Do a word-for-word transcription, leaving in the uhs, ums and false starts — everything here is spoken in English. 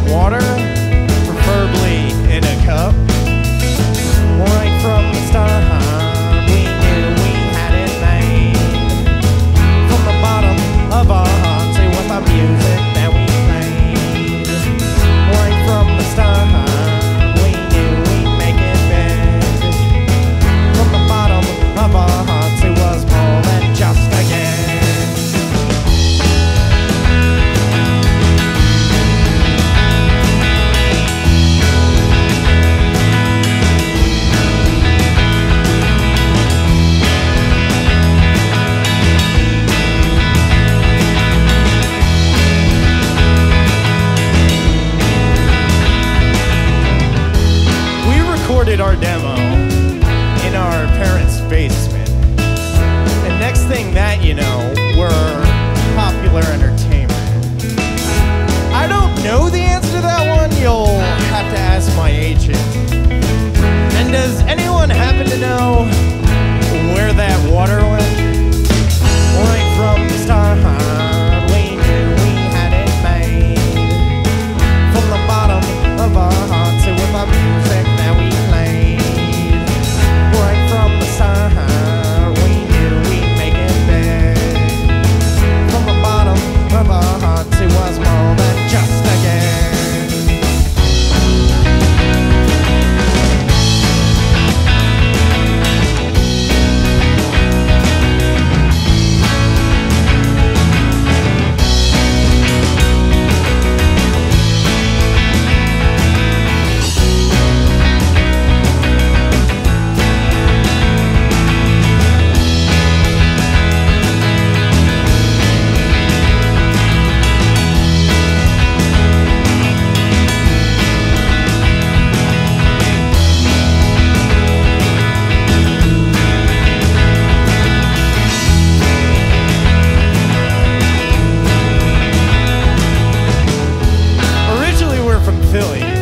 water, preferably in a cup. Right from the start, we knew we had it made. From the bottom of our hearts, it was the music that we played. Right from the start, we knew we'd make it big. From the bottom of our hearts, it was more than just a game. Recorded our demo in our parents' basement, and next thing that you know, we're popular entertainment. I don't know the answer to that one. You'll have to ask my agent. And does anyone happen to know where that water went? Right from the start, we knew we had it made. From the bottom of our hearts, it was our music that we played. Right from the start, we knew we'd make it big. From the bottom of our hearts, it was more than just a game. Philly.